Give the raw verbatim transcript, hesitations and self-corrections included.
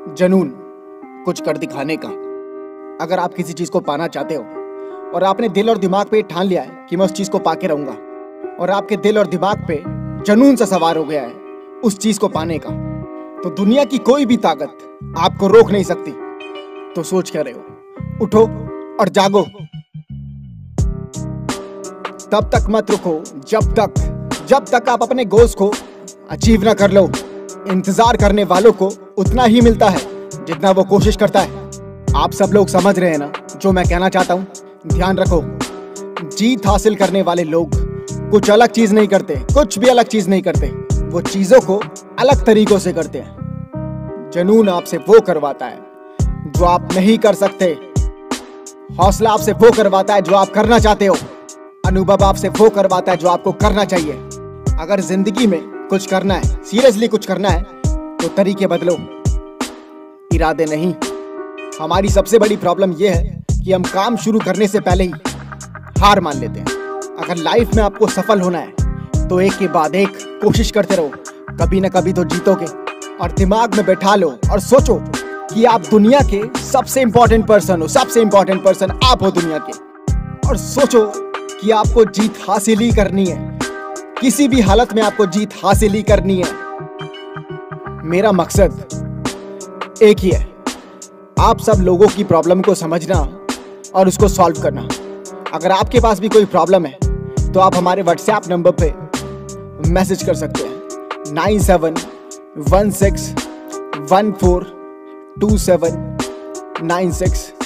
जनून, कुछ कर दिखाने का। अगर आप किसी चीज को पाना चाहते हो और आपने दिल और दिमाग पे ठान लिया है कि मैं उस चीज को पाके रहूंगा, और आपके दिल और दिमाग पे जनून सा सवार हो गया है उस चीज को पाने का, तो दुनिया की कोई भी ताकत आपको रोक नहीं सकती। तो सोच क्या रहे हो, उठो और जागो। तब तक मत रुको जब तक जब तक आप अपने गोल्स को अचीव ना कर लो। इंतजार करने वालों को उतना ही मिलता है जितना वो कोशिश करता है। आप सब लोग समझ रहे हैं ना जो मैं कहना चाहता हूँ? ध्यान रखो, जीत हासिल करने वाले लोग कुछ अलग चीज नहीं करते, कुछ भी अलग चीज नहीं करते। वो चीजों को अलग तरीकों से करते हैं। जनून आपसे वो करवाता है जो आप नहीं कर सकते। हौसला आपसे वो करवाता है जो आप करना चाहते हो। अनुभव आपसे वो करवाता है जो आपको करना चाहिए। अगर जिंदगी में कुछ करना है, सीरियसली कुछ करना है, तो तरीके बदलो, इरादे नहीं। हमारी सबसे बड़ी प्रॉब्लम यह है कि हम काम शुरू करने से पहले ही हार मान लेते हैं। अगर लाइफ में आपको सफल होना है तो एक के बाद एक कोशिश करते रहो, कभी ना कभी तो जीतोगे। और दिमाग में बैठा लो और सोचो कि आप दुनिया के सबसे इंपॉर्टेंट पर्सन हो। सबसे इंपॉर्टेंट पर्सन आप हो दुनिया के। और सोचो कि आपको जीत हासिल ही करनी है, किसी भी हालत में आपको जीत हासिल ही करनी है। मेरा मकसद एक ही है, आप सब लोगों की प्रॉब्लम को समझना और उसको सॉल्व करना। अगर आपके पास भी कोई प्रॉब्लम है तो आप हमारे व्हाट्सएप नंबर पे मैसेज कर सकते हैं, nine seven one six one four two seven nine six.